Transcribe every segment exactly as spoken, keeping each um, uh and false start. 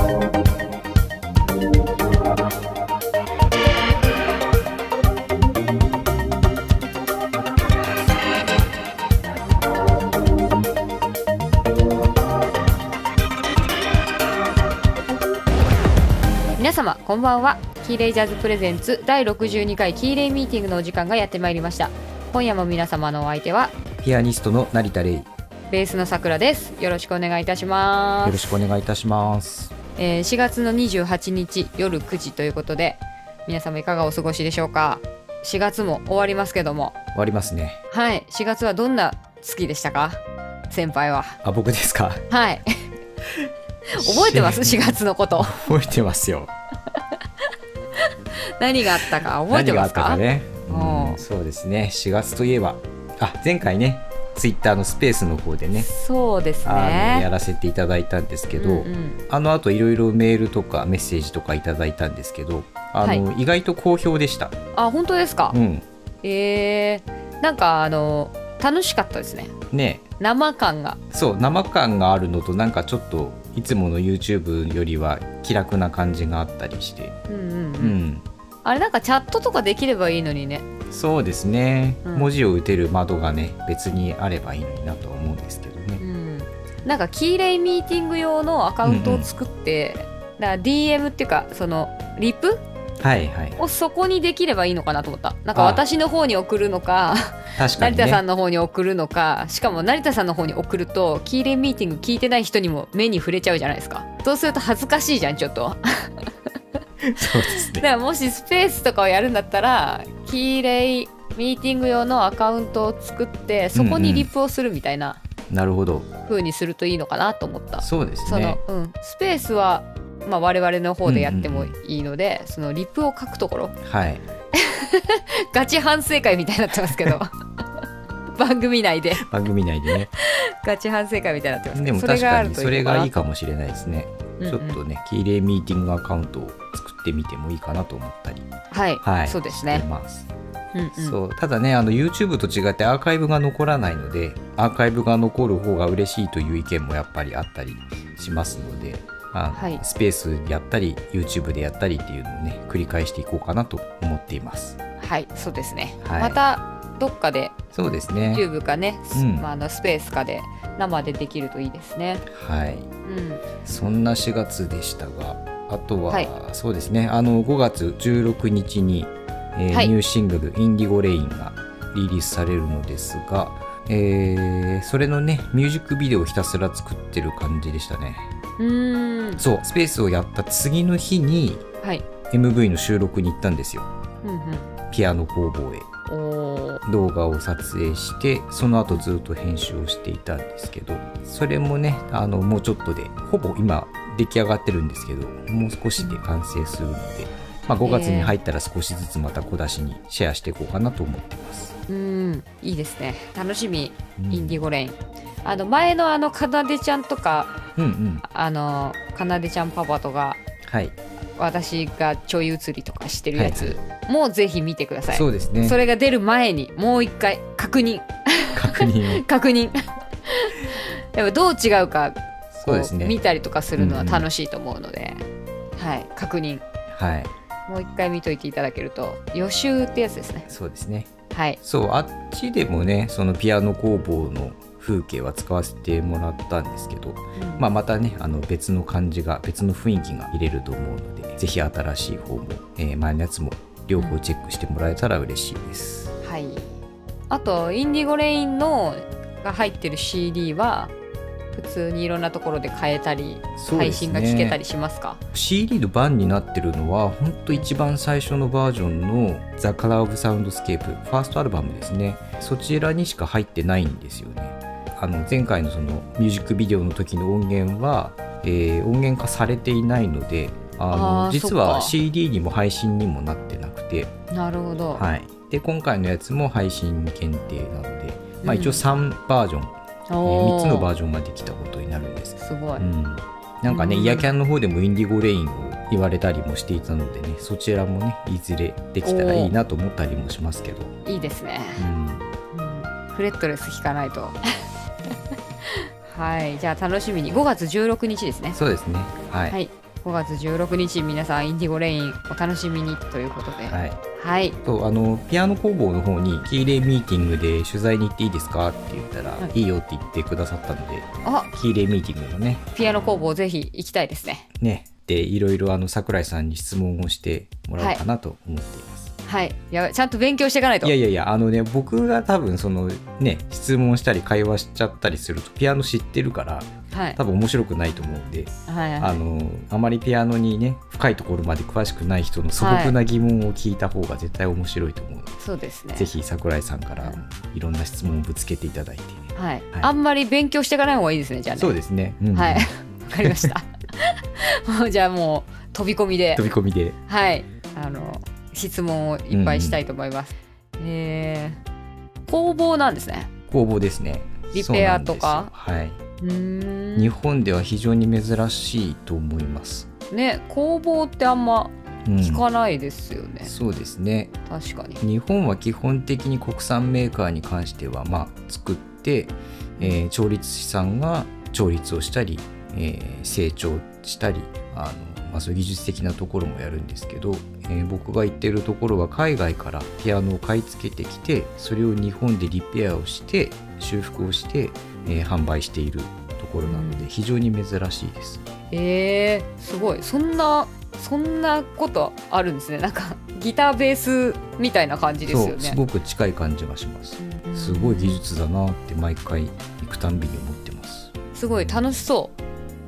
皆様こんばんは。キーレイジャズプレゼンツだいろくじゅうにかいキーレイミーティングのお時間がやってまいりました。今夜も皆様のお相手はピアニストの成田玲、 ベースのさくらです。よろしくお願いいたします。 よろしくお願いいたします。 えー、しがつのにじゅうはちにち夜くじということで、皆様いかがお過ごしでしょうか。しがつも終わりますけども。 終わりますね。 はい、しがつはどんな月でしたか、先輩は。 あ、僕ですか。 はい覚えてます？しがつのこと覚えてますよ何があったか覚えてますか？ 何があったかね、うん、そうですね。しがつといえば、あ、前回ねツイッターのスペースの方でね、 そうですね、 あのやらせていただいたんですけど、うんうん、あのあといろいろメールとかメッセージとかいただいたんですけど、あの、はい、意外と好評でした。 あ、本当ですか？うん、えー、なんかあの楽しかったですね。ね、生感が、 そう、生感があるのと、なんかちょっといつもの YouTube よりは気楽な感じがあったりして、うんうんうん、うん、 あれなんかチャットとかできればいいのにね。 そうですね、うん、文字を打てる窓がね別にあればいいのになとは思うんですけどね、うん、 なんかキーレイミーティング用のアカウントを作って、うんうん、だから ディーエム っていうかそのリプはいはい、 をそこにできればいいのかなと思った。なんか私の方に送るのか、 確かにね、 成田さんの方に送るのか、しかも成田さんの方に送るとキーレイミーティング聞いてない人にも目に触れちゃうじゃないですか。そうすると恥ずかしいじゃんちょっとそうですね。 だからもしスペースとかをやるんだったらキーレイミーティング用のアカウントを作ってそこにリプをするみたいな、 うんうん、なるほど風にするといいのかなと思った。 そうですね。 その、うん、スペースはまあ、我々の方でやってもいいので、うんうんうん、そのリプを書くところ、はい、ガチ反省会みたいになってますけど番組内で番組内でねガチ反省会みたいになってますけど、 でも確かにそれがいいかもしれないですね、うんうん、ちょっとねキーレイミーティングアカウントを作ってみてもいいかなと思ったり、 はい、はい、そうですね、 ます、うんうん、そうただね、あの YouTube と違ってアーカイブが残らないので、アーカイブが残る方が嬉しいという意見もやっぱりあったりしますので、あ、はい、スペースでやったり YouTube でやったりっていうのをね繰り返していこうかなと思っています。 はい、そうですね、はい、またどっかでそうですね YouTube かね、うん、まあ、あのスペースかで生でできるといいですね。 はい、うん、そんなしがつでしたが、あとは、はい、そうですね、あのごがつじゅうろくにちに、えーはい、ニューシングルインディゴレインがリリースされるのですが、えー、それのねミュージックビデオをひたすら作ってる感じでしたね。うーん、そうスペースをやった次の日に、はい、エムブイ の収録に行ったんですよ、うんうん、ピアノ工房へ動画を撮影して、その後ずっと編集をしていたんですけど、それもねあのもうちょっとでほぼ今出来上がってるんですけど、もう少しで完成するので、まあ、ごがつに入ったら少しずつまた小出しにシェアしていこうかなと思ってます。 うん、いいですね、楽しみ、うん、インディゴレイン。あの前のあのかなでちゃんとか、うんうん、あのかなでちゃんパパとか、はい、私がちょい移りとかしてるやつ、はいはい、もうぜひ見てください。 そうですね、 それが出る前にもう一回確認確認確認でもどう違うかそうですね、 見たりとかするのは楽しいと思うので、うんうん、はい、確認、はい、もう一回見といていただけると、予習ってやつですね。 そうですね、 はい、 そうあっちでもねそのピアノ工房の風景は使わせてもらったんですけど、うんまあ、またねあの別の感じが別の雰囲気が入れると思うので、ぜひ新しい方も、えー、前のやつも両方チェックしてもらえたら嬉しいです、 うん、はい。あとインディゴレインのが入ってる シーディー は普通にいろんなところで買えたり、ね、配信が聞けたりしますか？ シーディー の版になってるのは本当一番最初のバージョンの The Color of Soundscape ファーストアルバムですね、そちらにしか入ってないんですよね。あの前回のそのミュージックビデオの時の音源は、えー、音源化されていないので、あのあ実は シーディー にも配信にもなってなくて、 なるほど、 はい、で今回のやつも配信限定なので、まあ、一応さんバージョン、うんえー、みっつのバージョンができたことになるんです。 すごい、 うん、なんかね、うん、イヤキャンの方でもインディゴレインを言われたりもしていたのでね、そちらもねいずれできたらいいなと思ったりもしますけど。 いいですね、うんうん、フレットレス弾かないとはい、じゃあ楽しみにごがつじゅうろくにちですね。 そうですね、はい、はい、 ごがつじゅうろくにち皆さんインディゴレインお楽しみにということで、 はい、 はい、 とあのピアノ工房の方にキーレイミーティングで取材に行っていいですかって言ったら、はい、いいよって言ってくださったので、あキーレイミーティングのねピアノ工房ぜひ行きたいですね。 ねでいろいろあの桜井さんに質問をしてもらおうかなと思っています。 はい、いやちゃんと勉強していかないと。 いやいやいやあのね僕が多分そのね質問したり会話しちゃったりするとピアノ知ってるから、はい、多分面白くないと思うんで、はいはい、あのあまりピアノにね深いところまで詳しくない人の素朴な疑問を聞いた方が絶対面白いと思うので、はい、そうですね、ぜひ桜井さんからいろんな質問をぶつけていただいて、 はいはい、あんまり勉強していかない方がいいですね。じゃあね。 そうですね、うん、 はいわかりましたじゃあもう飛び込みで飛び込みではいあの質問をいっぱいしたいと思います。うんうん、えー、工房なんですね。 工房ですね。 リペアとか。 はい。うーん日本では非常に珍しいと思います。 ね、工房ってあんま聞かないですよね。 うん、そうですね。 確かに。 日本は基本的に国産メーカーに関してはまあ作って、えー、調律師さんが調律をしたり、えー、成長したりあの、まあ、そういう技術的なところもやるんですけど、えー、僕が行ってるところは海外からピアノを買い付けてきてそれを日本でリペアをして修復をして、えー、販売しているところなので非常に珍しいです。 えー、すごいそんなそんなことあるんですね。なんかギターベースみたいな感じですよね。 そうすごく近い感じがします。すごい技術だなって毎回行くたんびに思ってます。 すごい楽しそう。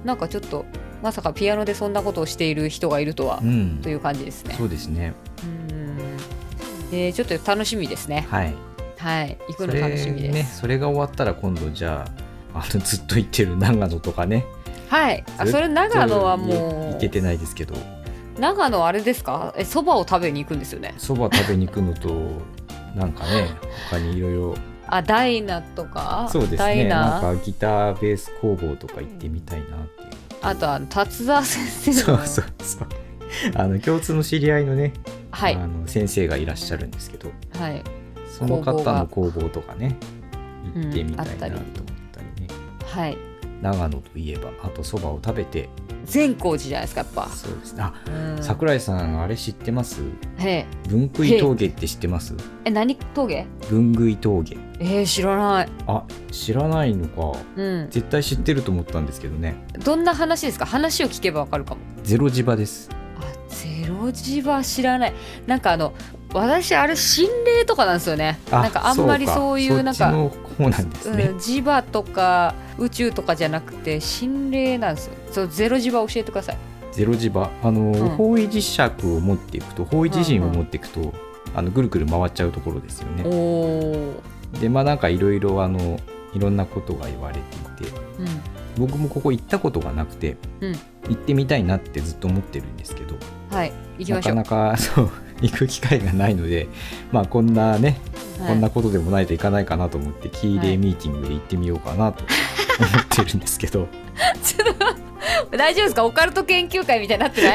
なんかちょっとまさかピアノでそんなことをしている人がいるとは、うん、という感じですね。 そうですね。 うん、えー、ちょっと楽しみですね。 はいはい、行くの楽しみです。 それね、それが終わったら今度じゃあ、あのずっと行ってる長野とかね。 はい、あそれ長野はもう行けてないですけど。 長野あれですか？え、そばを食べに行くんですよね。 そば食べに行くのとなんかね他にいろいろ。 あ、ダイナとか。 そうですね。なんかギターベース工房とか行ってみたいなっていう。 あとあの達沢先生の。 そうそうそう。あの共通の知り合いのね、 はい、 あの先生がいらっしゃるんですけど、 はい、 その方の工房とかね行ってみたいなと思ったりね、 うん、はい、 長野といえばあとそばを食べて善光寺じゃないですかやっぱ。 そうですね。あ、うん、桜井さんあれ知ってます？ へ分食い峠って知ってます？ え、何峠？ 分食い峠。 えー、知らない。 あ、知らないのか、 うん、 絶対知ってると思ったんですけどね。 どんな話ですか？話を聞けばわかるかも。 ゼロ磁場です。 あ、ゼロ磁場知らない。なんかあの私あれ心霊とかなんですよね。なんかあんまりそういうなんかそっちの方なんですね、 うん、磁場とか宇宙とかじゃなくて心霊なんですよ。そう、ゼロ磁場教えてください。 ゼロ磁場、あの、うん、方位磁石を持っていくと方位自身を持っていくと、うんうん、あのぐるぐる回っちゃうところですよね。 おでまあなんかいろいろあのいろんなことが言われていて、うん、僕もここ行ったことがなくて、うん、行ってみたいなってずっと思ってるんですけど、 はい、行きましょう。 なかなかそう行く機会がないので、まあこんなね、はい、こんなことでもないといかないかなと思ってキーレイミーティングで行ってみようかなと思ってるんですけど、 ちょっと大丈夫ですか？オカルト研究会みたいになってない？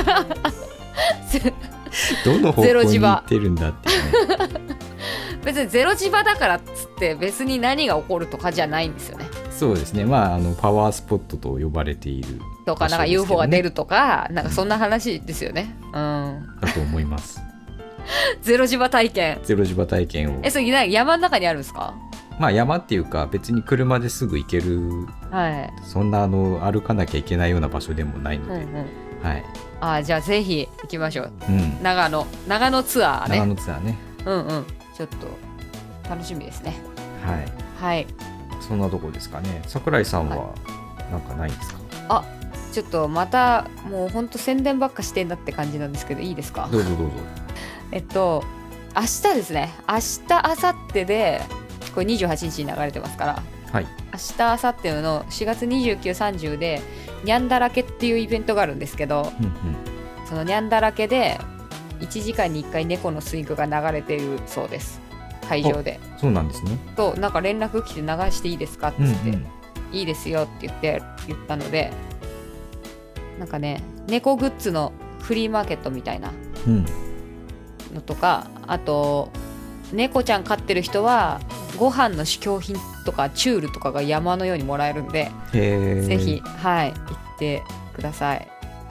どの方向に行ってるんだってね。 別にゼロ磁場だからっつって別に何が起こるとかじゃないんですよね。 そうですね。まああのパワースポットと呼ばれている、ね、 とかなんか ユーフォー が出るとかなんかそんな話ですよね。うん。 だと思います。 ゼロ磁場体験。 ゼロ磁場体験を。 え、それ山の中にあるんですか？ まあ山っていうか別に車ですぐ行ける、はい、そんなあの歩かなきゃいけないような場所でもないので、うんうん、はい。 あ、じゃあぜひ行きましょう。うん、長野長野ツアーね。 長野ツアーね。 うんうん。ちょっと楽しみですね。 はい。 はい。 そんなとこですかね。桜井さんはなんかないんですか？ はい、あ、ちょっとまたもうほんと宣伝ばっかしてんだって感じなんですけどいいですか？ どうぞどうぞ。 えっと明日ですね。明日明後日でこれにじゅうはちにちに流れてますから。はい。明日明後日のしがつにじゅうく、さんじゅうでニャンだらけっていうイベントがあるんですけど、うんうん、そのニャンだらけでいちじかんにいっかい猫のスイングが流れているそうです。会場で。 そうなんですね。 となんか連絡来て流していいですかって言って、うんうん、いいですよって言って言ったので、なんかね猫グッズのフリーマーケットみたいなのとか、うん、あと猫ちゃん飼ってる人はご飯の試供品とかチュールとかが山のようにもらえるんで、ぜひはい行ってください。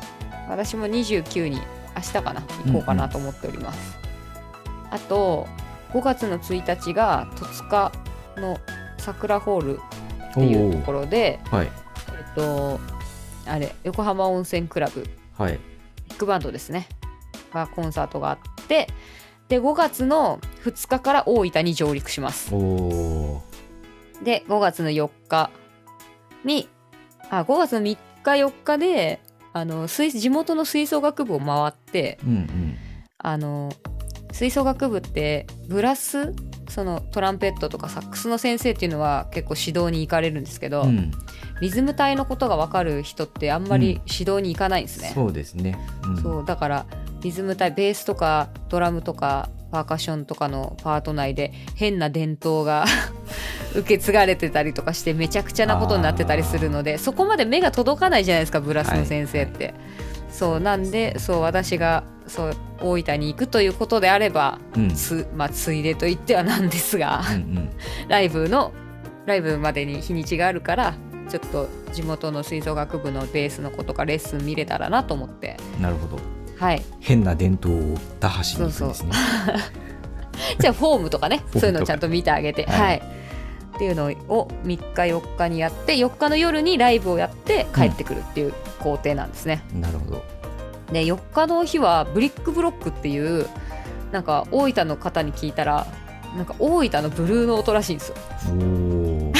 私もにじゅうくにち明日かな行こうかなと思っております、うんうん、あとごがつのついたちが戸塚の桜ホールっていうところで、はい、えっとあれ横浜温泉クラブ、はい、ビッグバンドですねがコンサートがあって、でごがつのふつかから大分に上陸します。おでごがつのよっかにあごがつのみっかよっかであの水地元の吹奏楽部を回って、うんうん、あの吹奏楽部ってブラスそのトランペットとかサックスの先生っていうのは結構指導に行かれるんですけど、うん、リズム隊のことが分かる人ってあんまり指導に行かないんですね、 うん、そうですね、うん、 そうだからリズム隊ベースとかドラムとかパーカッションとかのパート内で変な伝統が受け継がれてたりとかしてめちゃくちゃなことになってたりするので、そこまで目が届かないじゃないですかブラスの先生って、はいはい、そうなんでそう私がそう大分に行くということであれば、うんつまあ、ついでと言ってはなんですが、うんうん、ライブのライブまでに日にちがあるからちょっと地元の吹奏楽部のベースの子とかレッスン見れたらなと思って。 なるほど、 はい、 変な伝統を打破しに行くんですね。 そうそうじゃあフォームとかねそういうのをちゃんと見てあげて、はいはい、っていうのをみっかよっかにやってよっかの夜にライブをやって帰ってくるっていう工程なんですね、 うん、なるほど。 でよっかの日はブリックブロックっていうなんか大分の方に聞いたらなんか大分のブルーノートらしいんですよ。お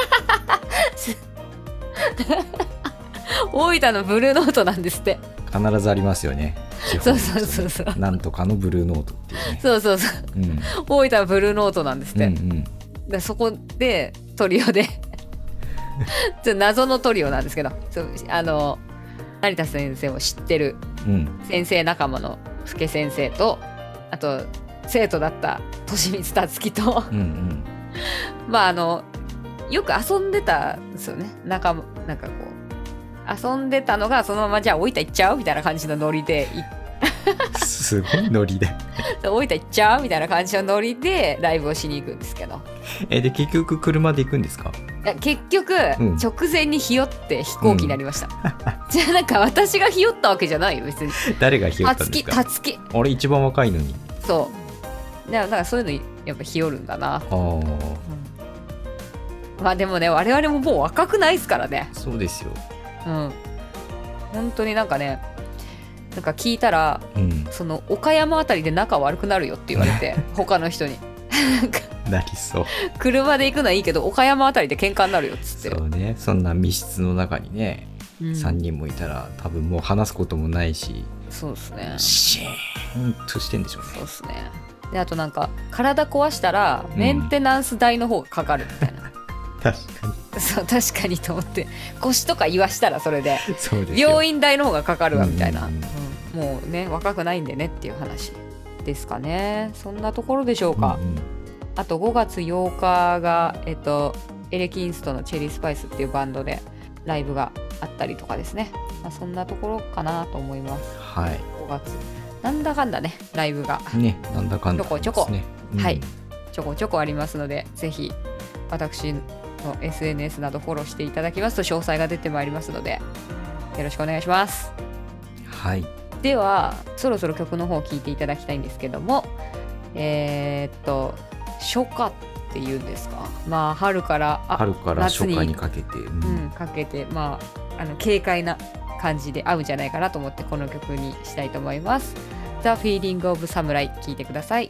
大分のブルーノートなんですって。 必ずありますよね。 そうそうそうそうなんとかのブルーノートっていうね。 そうそうそう、うん、大分はブルーノートなんですって、うんうん、でそこでトリオでちょ謎のトリオなんですけどそうあの成田先生を知ってる先生仲間の助先生とあと生徒だった利光達樹と、うんうん、まああのよく遊んでたんですよね。仲間なんかこう遊んでたのがそのままじゃあ大分行っちゃうみたいな感じのノリですごいノリで大分行っちゃうみたいな感じのノリでライブをしに行くんですけどえで結局車で行くんですか？ いや結局、うん、直前にひよって飛行機になりました、うん、じゃあなんか私がひよったわけじゃないよ別に。 誰がひよったんですか？ たつき俺一番若いのに。 そうだからそういうのやっぱひよるんだな。あ、うん、まあでもね我々ももう若くないですからね。 そうですよ。 うん、本当になんかねなんか聞いたら、うん、その岡山あたりで仲悪くなるよって言われて他の人になりそう。 車で行くのはいいけど岡山あたりで喧嘩になるよっつって。 そうね、そんな密室の中にね、うん、さんにんもいたら多分もう話すこともないし。そうですね、シーンとしてんでしょうね。 そうですね。であとなんか体壊したらメンテナンス代の方がかかるみたいな、うん確かにそう確かにと思って腰とか言わしたらそれで病院代の方がかかるわみたいな、うんうん、もうね若くないんでねっていう話ですかね。そんなところでしょうか、うんうん、あとごがつようかが、えっと、エレキンストのチェリースパイスっていうバンドでライブがあったりとかですね、まあ、そんなところかなと思います。 はい、 ごがつなんだかんだねライブがねなんだかんだ、ね、 ちょこちょこ、うん、はいちょこちょこありますのでぜひ私の エスエヌエス などフォローしていただきますと詳細が出てまいりますのでよろしくお願いします。 はい、 ではそろそろ曲の方を聴いていただきたいんですけどもえー、っと初夏っていうんですか、まあ春からあ春から初夏にかけて、 うんうん、かけてまああの軽快な感じで合うんじゃないかなと思ってこの曲にしたいと思います。 The Feeling of Samurai 聴いてください。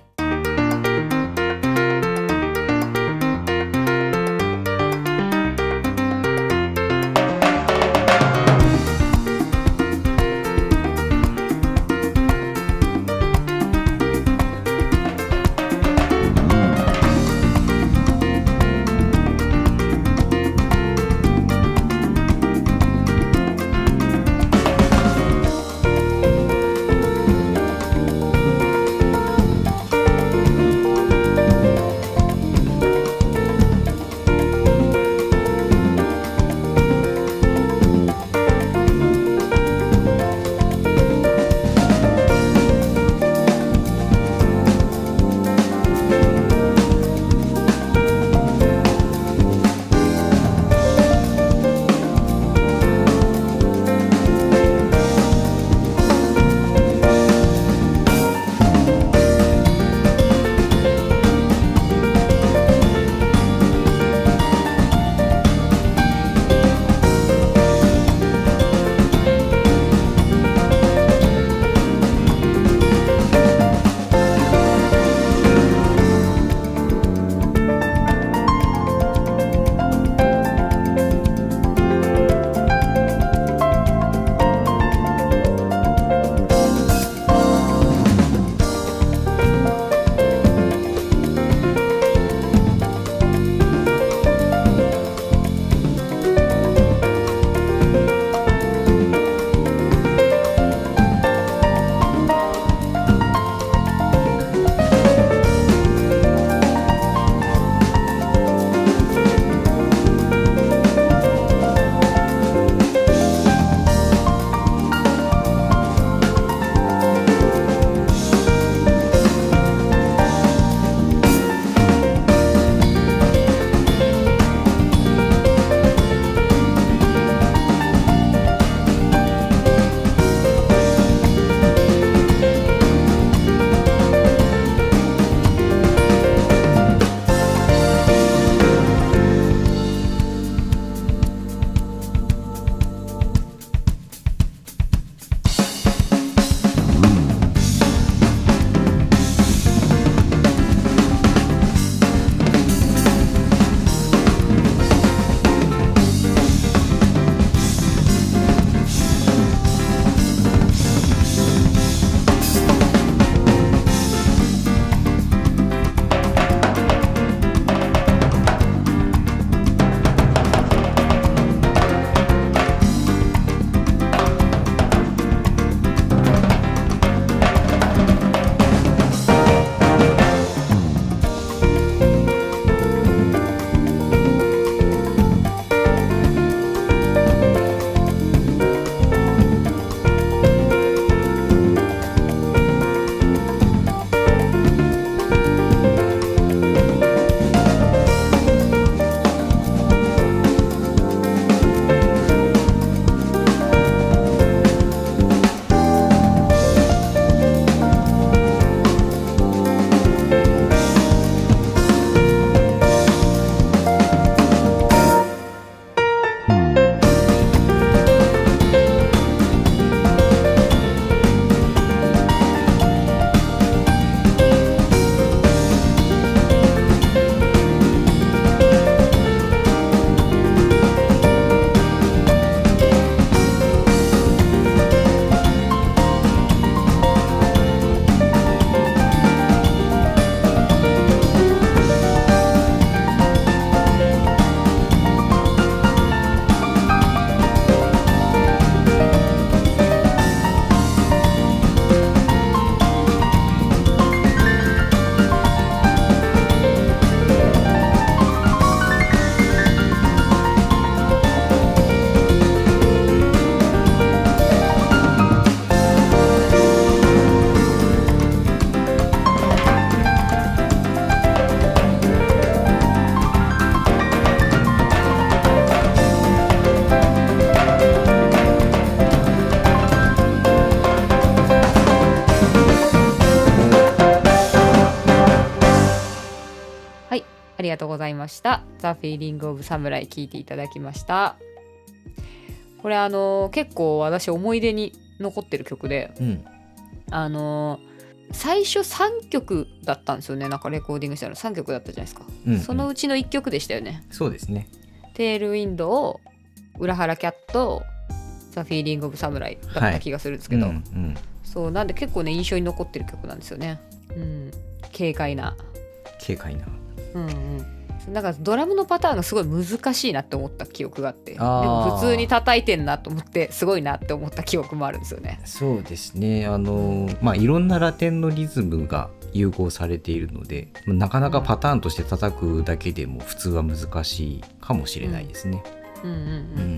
がとうございました。ザ・フィーリング・オブ・サムライ聴いていただきました。これあのー、結構私思い出に残ってる曲で、うん、あのー、最初さんきょくだったんですよね。なんかレコーディングしたのさんきょくだったじゃないですか、うんうん、そのうちのいっきょくでしたよね。 そうですね。 テールウィンドウ、裏原キャット、ザ・フィーリング・オブ・サムライだった気がするんですけど、はいうんうん、そうなんで結構ね印象に残ってる曲なんですよね。うん、軽快な軽快なうんうんなんかドラムのパターンがすごい難しいなって思った記憶があって、でも普通に叩いてんなと思ってすごいなって思った記憶もあるんですよね。 そうですね。あのまあいろんなラテンのリズムが融合されているので、なかなかパターンとして叩くだけでも普通は難しいかもしれないですね。 うんうんうんうん、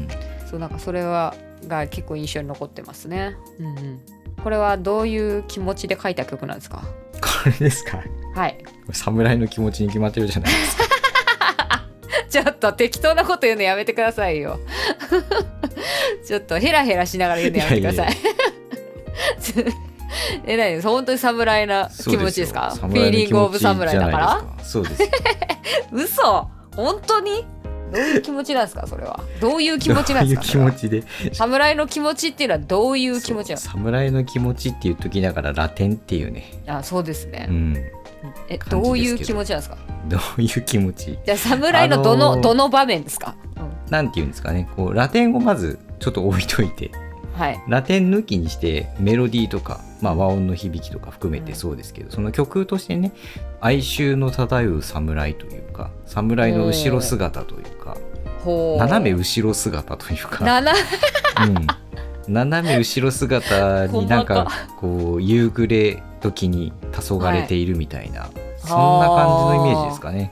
そうなんかそれはが結構印象に残ってますね。うんうん、これはどういう気持ちで書いた曲なんですか？ これですか？はい。侍の気持ちに決まってるじゃないですか。 ちょっと適当なこと言うのやめてくださいよ。ちょっとヘラヘラしながら言うのやめてください。いやいやえ、何本当に侍な気持ちですか？フィーリングオブ侍だから？ そうです。 嘘？本当に？どういう気持ちなんですかそれは？どういう気持ちなんですか？ どういう気持ちで？ 侍の気持ちっていうのはどういう気持ちなんですか？ 侍の気持ちっていう時ながらラテンっていうね。 あ、そうですね。 うん。 え、どういう気持ちなんですか？ どういう気持ち？ じゃあ侍のどの、あのー、どの場面ですか？ うん、なんていうんですかね。こうラテンをまずちょっと置いといて、はい、ラテン抜きにしてメロディーとか、まあ、和音の響きとか含めてそうですけど、うん、その曲としてね、哀愁の漂う侍というか、侍の後ろ姿というか、斜め後ろ姿というか、 斜うん、斜め後ろ姿になんかこう夕暮れ時に黄昏れているみたいな、はい、そんな感じのイメージですかね。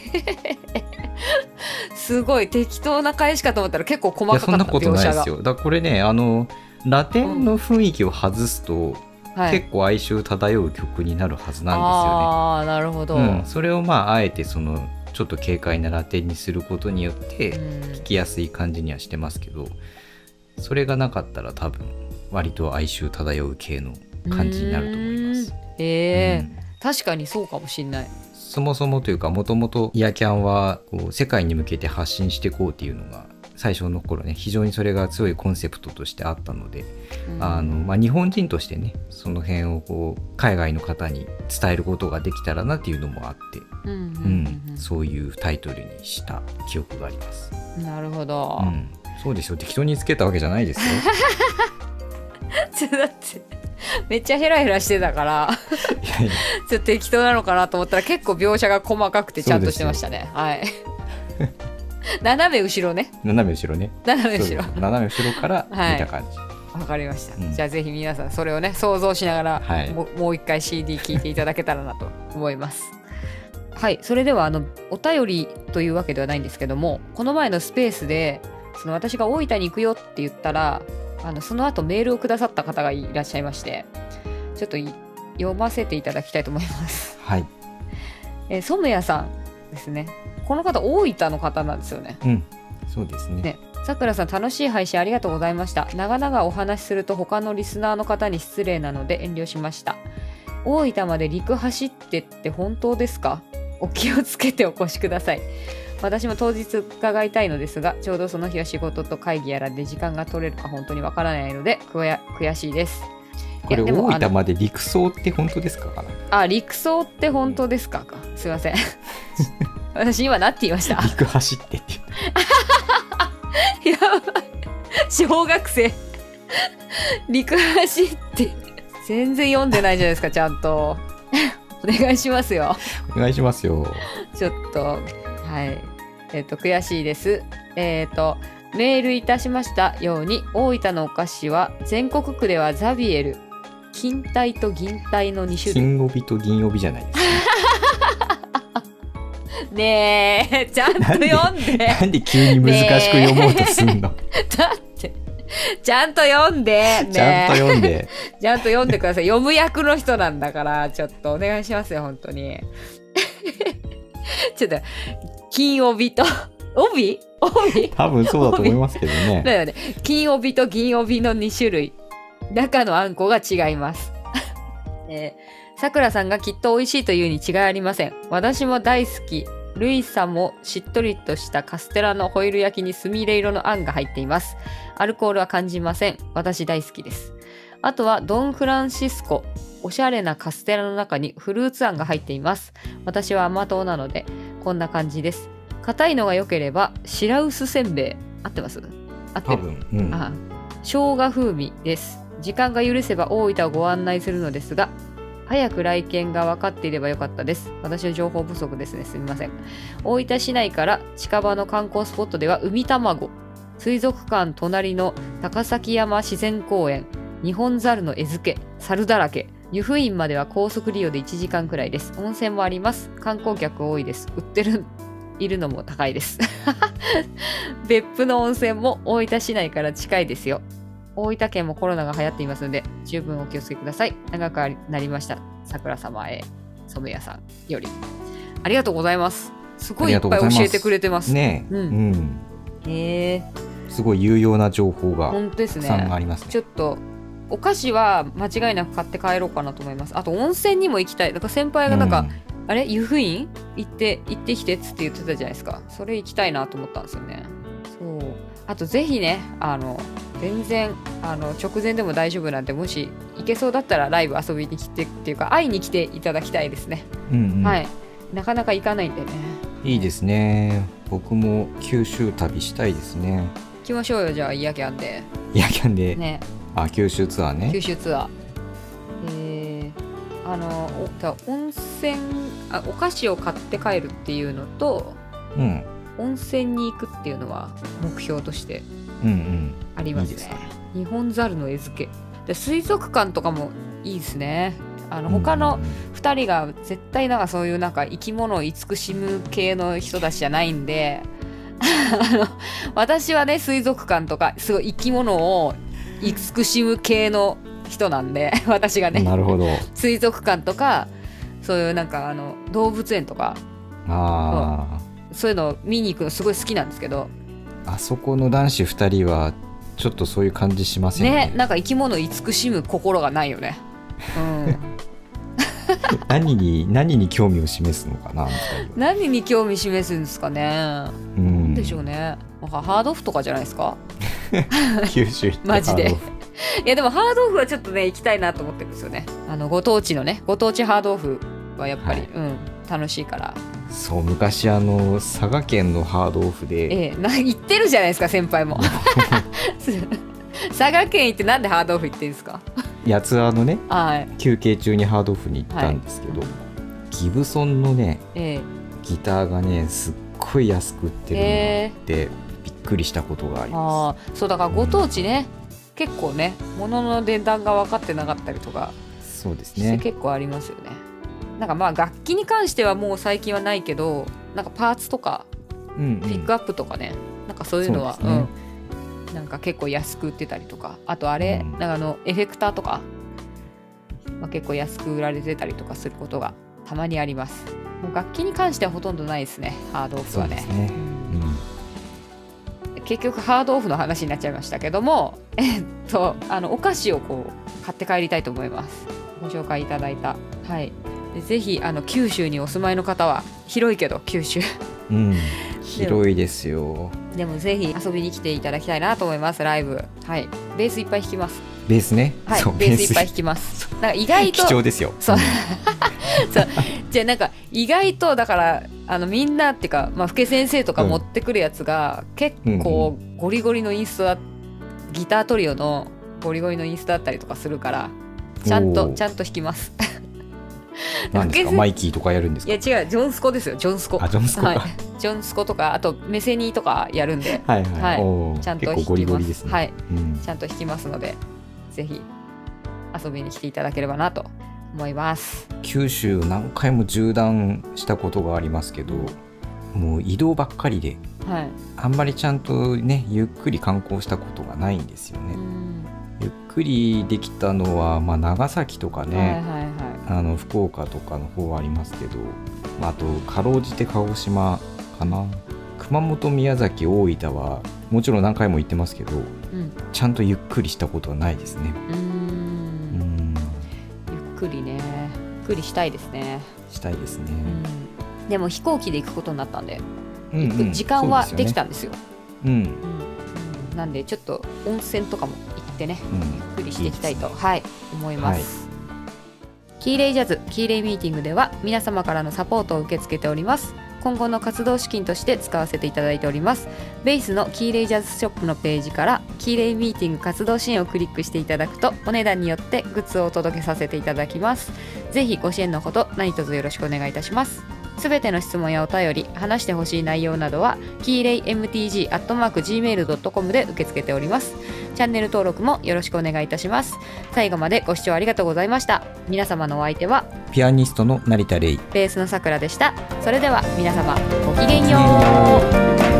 すごい適当な返しかと思ったら結構細かかった。 いやそんなことないですよ。だからこれね、あのラテンの雰囲気を外すと、うんはい、結構哀愁漂う曲になるはずなんですよね。 ああ、なるほど、うん、 それをまああえてそのちょっと軽快なラテンにすることによって聴きやすい感じにはしてますけど、それがなかったら多分割と哀愁漂う系の感じになると思います。 えーうん、確かにそうかもしんない。 そもそもというかもともとイヤキャンはこう世界に向けて発信していこうっていうのが最初の頃ね、非常にそれが強いコンセプトとしてあったので、うん、あのまあ、日本人としてねその辺をこう海外の方に伝えることができたらなっていうのもあって、うんうんうん、そういうタイトルにした記憶があります。 なるほど、 うん、そうですよ。適当につけたわけじゃないですよ。 ちょっとだってめっちゃヘラヘラしてたからいやいやちょっと適当なのかなと思ったら結構描写が細かくてちゃんとしてましたね。はい斜め後ろね。 斜め後ろね。 斜め後ろ。 斜め後ろから見た感じ。 わ、はい、かりました、うん。じゃあぜひ皆さんそれをね想像しながら、はい、も, もう一回 シーディー 聴いていただけたらなと思います。はい、それではあのお便りというわけではないんですけども、この前のスペースでその私が大分に行くよって言ったら、あのその後メールをくださった方がいらっしゃいまして、ちょっと読ませていただきたいと思います。 はい。 えー、染谷さんですね。この方大分の方なんですよね。 うん、そうですね。ね、 さくらさん楽しい配信ありがとうございました。長々お話しすると他のリスナーの方に失礼なので遠慮しました。大分まで陸走ってって本当ですか？お気をつけてお越しください。私も当日伺いたいのですが、ちょうどその日は仕事と会議やらで時間が取れるか本当にわからないので悔しいです。 これ大分まで陸走って本当ですか？ あ、陸走って本当ですかか。すいません。私今何て言いました？ 陸走ってってやばい、小学生陸走って全然読んでないじゃないですか。ちゃんとお願いしますよ。 お願いしますよ。 ちょっとはい、えっと悔しいです。えっとメールいたしましたように、大分のお菓子は全国区ではザビエル、金鯛と銀鯛のに種類。 金帯と銀帯じゃないですか。 ねえ、ちゃんと読んで。 なんで急に難しく読もうとすんの？ だってちゃんと読んで、ね、 ちゃんと読んでちゃんと読んでください。読む役の人なんだから、ちょっとお願いしますよ本当に。ちょっと金帯と帯帯多分そうだと思いますけどね。 だよね。金帯と銀帯のに種類、中のあんこが違います。えーさくらさんがきっと美味しいというに違いありません。私も大好きルイさもしっとりとしたカステラのホイル焼きにすみれ色のあんが入っています。アルコールは感じません。私大好きです。あとはドン・フランシスコ。おしゃれなカステラの中にフルーツあんが入っています。私は甘党なのでこんな感じです。硬いのが良ければ白薄せんべい。合ってます？合ってる。多分、うん、ああ生姜風味です。時間が許せば大分をご案内するのですが、早く来県が分かっていればよかったです。私の情報不足ですね。すみません。大分市内から近場の観光スポットでは海卵、水族館隣の高崎山自然公園、日本猿の餌付け、猿だらけ、湯布院までは高速利用でいちじかんくらいです。温泉もあります。観光客多いです。売ってるいるのも高いです。別府の温泉も大分市内から近いですよ。大分県もコロナが流行っていますので十分お気をつけください。長くなりました。桜様へ染屋さんよりありがとうございます。すごいいっぱい教えてくれてますね。うん、うん、 へえ、 すごい有用な情報がたくさんありますね。 ちょっとお菓子は間違いなく買って帰ろうかなと思います。あと温泉にも行きたい。だから先輩がなんか、うん、あれ湯布院行って行ってきてっつって言ってたじゃないですか。それ行きたいなと思ったんですよね。そう。あとぜひね、あの全然あの直前でも大丈夫なんで、もし行けそうだったらライブ遊びに来てっていうか会いに来ていただきたいですね。うんうん、はい。なかなか行かないんでね。 いいですね。僕も九州旅したいですね。 行きましょうよ、じゃあイヤキャンで。 イヤキャンで。 ね。 あ、九州ツアーね。 九州ツアー。えー、あの温泉あお菓子を買って帰るっていうのと、うん、温泉に行くっていうのは目標としてありますね。うんうん、いいですね。日本猿の餌付けで水族館とかもいいですね。あの他のふたりが絶対なんかそういうなんか生き物を慈しむ系の人たちじゃないんであの私はね水族館とかすごい生き物を慈しむ系の人なんで私がね。 なるほど。 水族館とかそういうなんかあの動物園とかあそういうのを見に行くのすごい好きなんですけど、 あそこの男子ふたりはちょっとそういう感じしませんね。 ね、なんか生き物を慈しむ心がないよね。うん、 何に何に興味を示すのかな。 何に興味示すんですかね。うん、なんでしょうね。ハードオフとかじゃないですか。 九州行ってマジで。いやでもハードオフはちょっとね行きたいなと思ってるんですよね。あのご当地のねご当地ハードオフはやっぱり、はい、うん、楽しいから。 そう昔あの佐賀県のハードオフで、 ええ、な言ってるじゃないですか先輩も。佐賀県行ってなんでハードオフ行ってるんですか。 八つのね、はい、休憩中にハードオフに行ったんですけど、はい、ギブソンのね、ええ、ギターがねすっごい安く売ってるので、えー、びっくりしたことがあります。 あ、そうだからご当地ね、うん、結構ね物の値段が分かってなかったりとかそうですね結構ありますよね。なんかまあ楽器に関してはもう最近はないけど、なんかパーツとか、うんうん、ピックアップとかね、なんかそういうのはう、ね、うん、なんか結構安く売ってたりとか、あとあれ、うん、なんかあのエフェクターとか、まあ、結構安く売られてたりとかすることがたまにあります。もう楽器に関してはほとんどないですねハードオフはね。そうですね、うん、結局ハードオフの話になっちゃいましたけども、えっとあのお菓子をこう買って帰りたいと思います。ご紹介いただいた、はい、ぜひあの九州にお住まいの方は、広いけど九州、 うん、広いですよ。 でもぜひ遊びに来ていただきたいなと思います。ライブ、はい、ベースいっぱい弾きます。 ベースね、 はい、ベースいっぱい弾きます。なんか意外と貴重ですよ。 そうそうじゃあなんか意外とだからあのみんなっていうか、まあ、福先生とか持ってくるやつが、うん、結構ゴリゴリのインストだ、ギタートリオのゴリゴリのインストだったりとかするから、ちゃんとちゃんと弾きます。 何ですか、マイキーとかやるんですか。 いや違う、ジョンスコですよ、ジョンスコ。 あ、ジョンスコか、はい、 ジョンスコとかあとメセニーとかやるんで、 はいはいはい、 ちゃんと弾きます。 結構ゴリゴリですね。 はい、うん、ちゃんと弾きますので、ぜひ遊びに来ていただければなと思います。 九州何回も縦断したことがありますけど、もう移動ばっかりで、はい、あんまりちゃんとねゆっくり観光したことがないんですよね。うん、ゆっくりできたのは、まあ、長崎とかね、はいはいはい、あの福岡とかの方はありますけど、まあ、あとかろうじて鹿児島かな。熊本、宮崎、大分はもちろん何回も行ってますけど、うん、ちゃんとゆっくりしたことはないですね。うーん、うーん、ゆっくりね、ゆっくりしたいですね。 したいですね。 でも飛行機で行くことになったんで、うんうん、行く時間はできたんですよ。うん、うん、なんでちょっと温泉とかも行ってね、うん、ゆっくりしていきたいと、ね、はい、思います。はい、キーレイジャズキーレイミーティングでは皆様からのサポートを受け付けております。今後の活動資金として使わせていただいております。ベースのキーレイジャズショップのページからキーレイミーティング活動支援をクリックしていただくと、お値段によってグッズをお届けさせていただきます。ぜひご支援のほど何卒よろしくお願いいたします。すべての質問やお便り、話してほしい内容などはキーレイエムティージーアットマークジーメールドットコム で受け付けております。チャンネル登録もよろしくお願いいたします。最後までご視聴ありがとうございました。皆様のお相手はピアニストの成田レイ、 ベースのさくらでした。それでは皆様ごきげんよう。